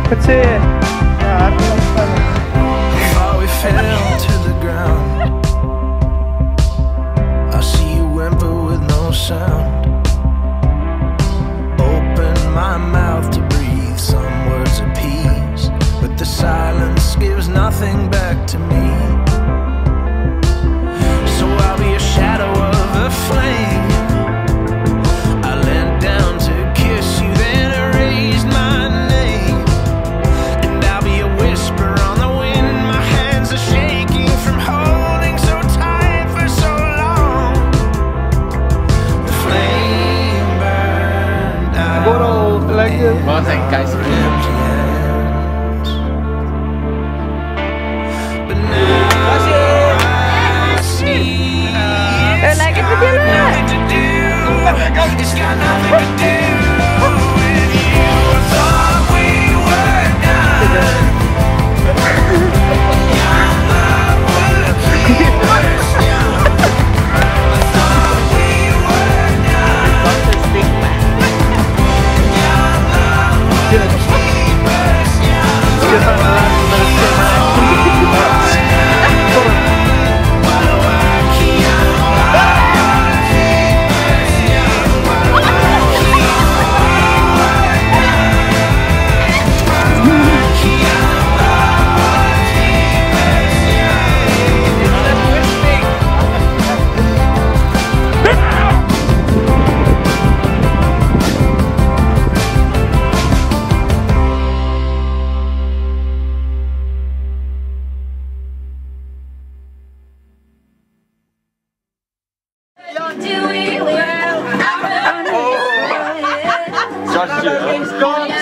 Kecil. Before we fell to the ground, I see you whimper with no sound. Open my mouth to breathe some words of peace, but the silence gives nothing back to me. So I'll be a shadow of a flame. I leant down to kiss you, then erased my name. And I'll be a whisper on the wind. My hands are shaking from holding so tight for so long. The flame burned out. Well, thank you guys. But now I see Lagi it's got nothing to do with you. I thought we were done. Young love would be worse young. I thought we were done. Young love would be worse young. Do we will? Josh,